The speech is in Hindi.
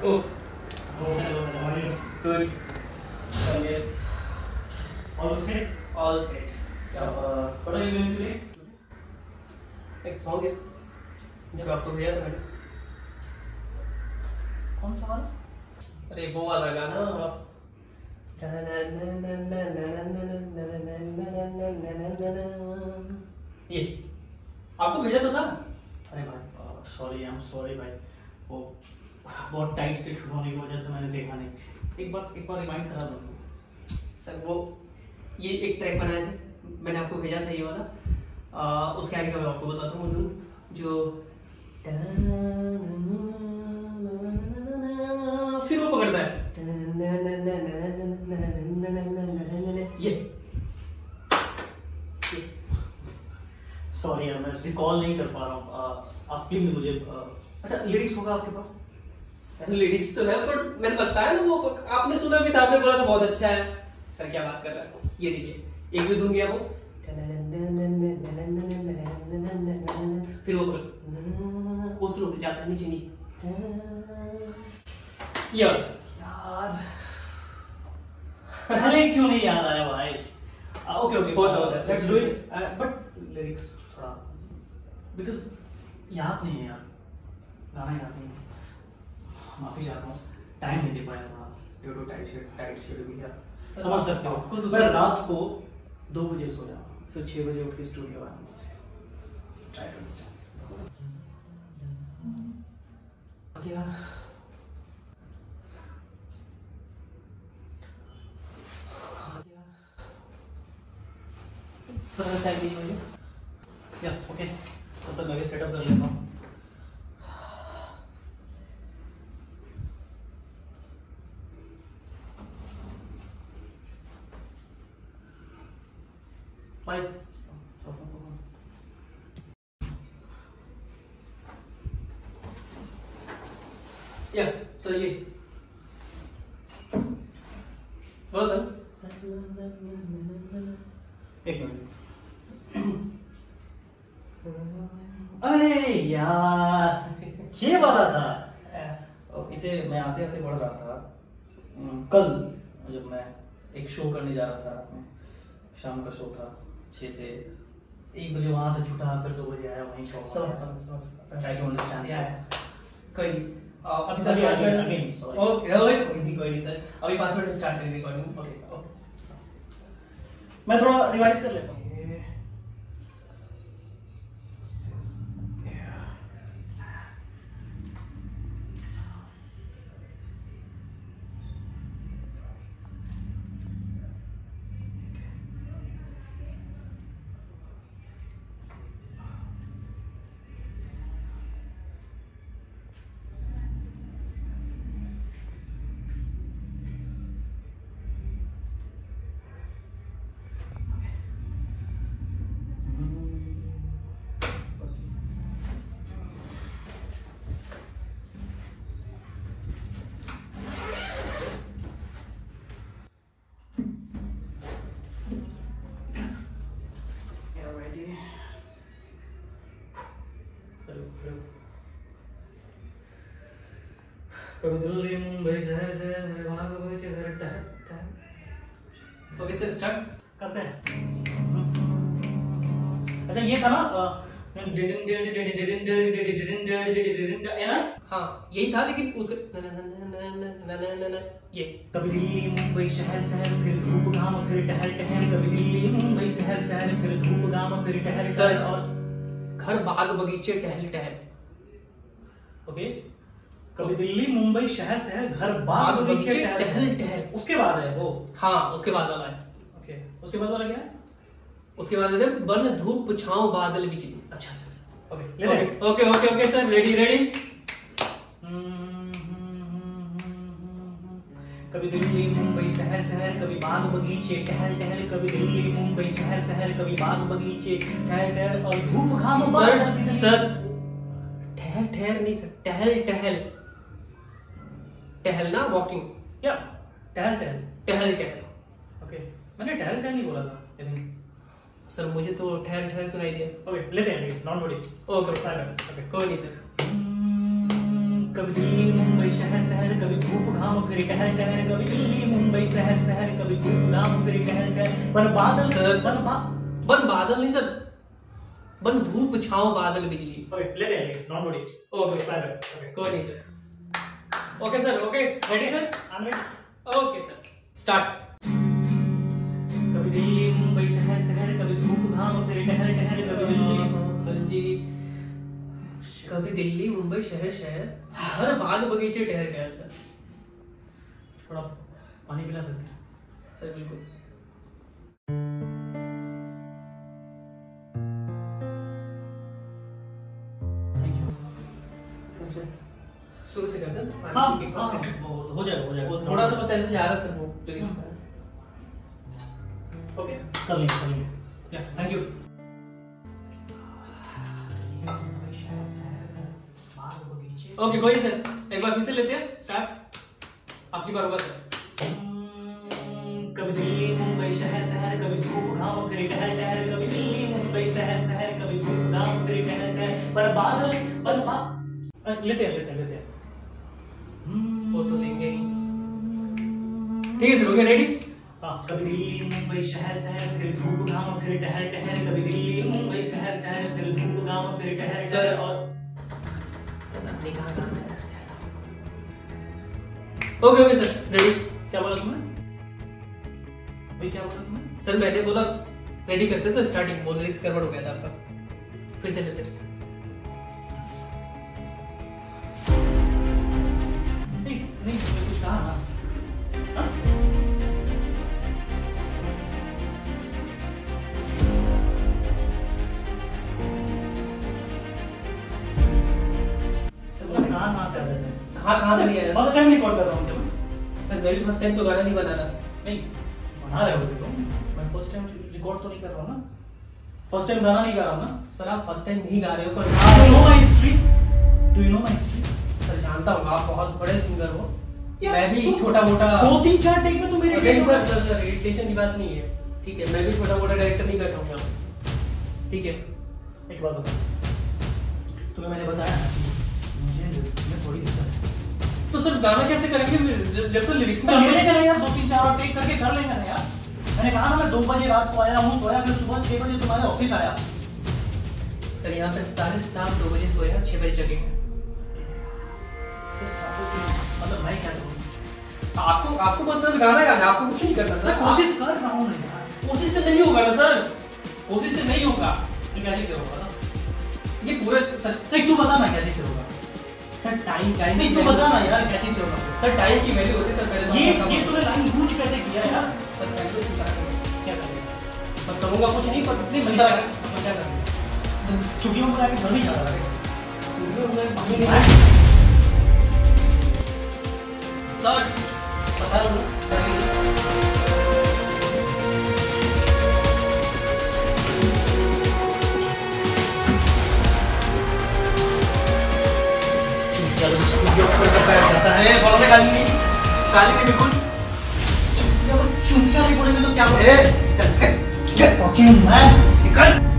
Oh, Hello, how are you? good. Okay. All set? All set. What are you doing today? एक सॉन्ग है जो आपको भेजा था मैंने। कौन सा वाला? अरे वो वाला गाना आप ये आपको भेजा तो था। अरे भाई सॉरी, आई एम सॉरी भाई, वो बहुत टाइट से शूट होने की वजह से मैंने देखा नहीं। एक बार रिमाइंड करा दो। सर वो ये एक ट्रैक बनाए थे, मैंने आपको भेजा था ये वाला। उसके आगे का मैं आपको बताता हूँ जो फिर वो पकड़ता है ये सॉरी यार, मैं रिकॉल नहीं कर पा रहा हूँ। आप प्लीज मुझे अच्छा, लिरिक्स होगा आपके पास? लिरिक्स तो है पर मैंने बताया ना, वो आपने सुना भी था, आपने बोला था बहुत अच्छा है। सर क्या बात कर रहा है, ये देखिए एक भी धुन गया वो, फिर वो स्लो पे जाता है नीचे नीचे यार पहले क्यों नहीं याद आया भाई? ओके बहुत है। Let's do it, but lyrics थोड़ा बिकॉज याद नहीं है यार, गाना याद नहीं है। माफी चाहता हूँ, टाइम नहीं दे पाया थोड़ा ड्यू टू टाइट शेड्यूल यार, समझ सकते हो। मैं रात को 2 बजे सो जाऊँ, फिर 6 बजे उठ के स्टूडियो आया। ट्राई टू अंडरस्टैंड क्या या ओके, तब तक मैं भी सेटअप कर लेता हूँ। बाय। या सर ये well done. एक मिनट। अरे यार, ये वाला था। इसे मैं आते आते पढ़ रहा था कल, जब मैं एक शो करने जा रहा था रात में। शाम का शो था, 6 से 1 बजे वहां से छूटा, फिर 2 बजे आया वहीं पर। Try to understand. कोई अभी sir sir 5 minute again sorry. Okay कोई नहीं सर, अभी 5 मिनट में स्टार्ट करेंगे रिकॉर्डिंग। ओके मैं थोड़ा रिवाइज कर लेता हूँ। कभी दिल्ली मुंबई शहर से मेरे वहां बगीचे घर टहल। ओके सर स्टार्ट करते हैं। अच्छा ये था ना है ना? हाँ यही था, लेकिन उसका ये कभी दिल्ली मुंबई शहर शहर फिर धूप घाम फिर टहल टहल। कभी दिल्ली मुंबई शहर शहर फिर धूप घाम फिर टहल सर टहल। और घर बाग बगीचे टहल टहल। ओके, कभी दिल्ली मुंबई शहर शहर घर बाग बगीचे टहल टहल। उसके बाद है वो। हाँ उसके बाद वाला है। ओके, उसके बाद वाला क्या है? उसके बाद है बन धूप छांव बादल बिजली। अच्छा अच्छा ओके, ले ले। Okay okay okay sir, ready ready. कभी दिल्ली मुंबई शहर शहर कभी बाग बगीचे टहल टहल। कभी दिल्ली मुंबई शहर शहर कभी बाग बगीचे टहल टहल। और धूप घाम सर ठहर ठहर नहीं सर, टहल टहल। टहलना वॉकिंग या टहल टहल टहल टहल। ओके, मैंने टहल टहल ही बोला था आई थिंक। सर मुझे तो ठहर ठहर सुनाई दिया। ओके लेते हैं, नॉट वरी। ओके ओके कोई नहीं सर। कभी दिल्ली मुंबई शहर शहर, कभी धूप घाम फिर टहल टहल, कभी दिल्ली मुंबई शहर शहर, कभी धूप घाम फिर टहल टहल, बन बादल बन बादल नहीं सर, बन धूप छांव बादल बिजली। ओके लेते हैं नॉन बॉडी। ओके कोई नहीं sir. Okay sir, okay ready sir, okay sir start. कभी दिल्ली मुंबई शहर शहर, कभी धूप घाम फिर टहल टहल, कभी दिल्ली। सर जी कभी दिल्ली मुंबई शहर शहर, हर बाग बगीचे टहल टहल सर। थोड़ा पानी पिला सकते हैं सर? बिल्कुल। Thank you. शुरू से करते हैं सर। हाँ वो हो जाएगा हो जाएगा। थोड़ा सा बस ऐसे जा रहा है सर वो लिरिक्स का। ओके कर लेंगे। Thank you. ओके कोई नहीं सर, एक बार फिर से लेते हैं स्टार्ट। आपकी बार होगा सर। कभी दिल्ली मुंबई शहर शहर, कभी धूप घाम फिर टहल टहल, कभी दिल्ली मुंबई शहर शहर, कभी धूप घाम फिर टहल टहल, पर बादल लेते हैं वो तो लेंगे ही। ठीक है सर, ओके रेडी। हाँ कभी दिल्ली मुंबई शहर शहर, फिर धूप घाम फिर टहल टहल, कभी दिल्ली मुंबई शहर शहर, फिर धूप घाम फिर टहल टहल। और ओके ओके सर रेडी। क्या बोला तुमने भाई, क्या बोला तुमने? सर मैंने बोला रेडी करते सर स्टार्टिंग, वो लिरिक्स गड़बड़ हो गया था आपका। फिर से लेते हैं। नहीं तुमने कुछ कहा ना? हाँ? कहाँ से आ रहे थे? कहाँ से नहीं आया? फर्स्ट टाइम रिकॉर्ड कर रहा हूँ क्या मैं? सर मेरी फर्स्ट टाइम तो गाना नहीं बनाना। नहीं बना रहे होगे तुम, मैं फर्स्ट टाइम रिकॉर्ड तो नहीं कर रहा हूँ ना, फर्स्ट टाइम गाना नहीं गा रहा हूँ ना। सर आप फर्स्ट टाइम नहीं गा रहे हो, पर Do you know my history? Do you know my history? Sir जानता हूँ आप बहुत बड़े सिंगर हो। मैं भी छोटा मोटा 2-3-4 टेक में तुम मेरे नहीं सर सर सर इरिटेशन की बात नहीं है, ठीक है। मैं भी छोटा मोटा डायरेक्टर नहीं कर पाऊंगा, ठीक है। एक बात बता, तुम्हें मैंने बताया ना कि मुझे थोड़ी दिक्कत है। तो सर गाना कैसे करेंगे जब सर लिरिक्स में लेने का यार 2-3-4 और टेक करके कर लेंगे ना यार। मैंने कहा ना मैं 2 बजे रात को आया हूँ, सोया, फिर सुबह 6 बजे तुम्हारे ऑफिस आया। सर यहाँ पे सारे स्टाफ 2 बजे सोया, 6 बजे जगे हैं। मतलब मैं क्या करूँ? आपको बस सर गाना गाना, आपको कुछ नहीं करना सर। कोशिश कर रहा हूँ ना यार। कोशिश से नहीं होगा ना सर, कोशिश से नहीं होगा। क्या चीज से होगा ना? ये पूरे सर नहीं तू बता ना क्या चीज से होगा। सर टाइम नहीं तू बता ना यार क्या चीज से होगा। सर टाइम की वैल्यू होती है सर। पहले ये तूने लाइन पूछ कैसे किया यार? सर पहले तो क्या करेगा? सर करूँगा कुछ नहीं, पर नहीं मतलब क्या करेगा? स्टूडियो में आके घर नहीं जा रहा है। स्टूडियो में सर पता नहीं बिल्कुल चूतिया नहीं बोलेंगे तो क्या बोले? निकल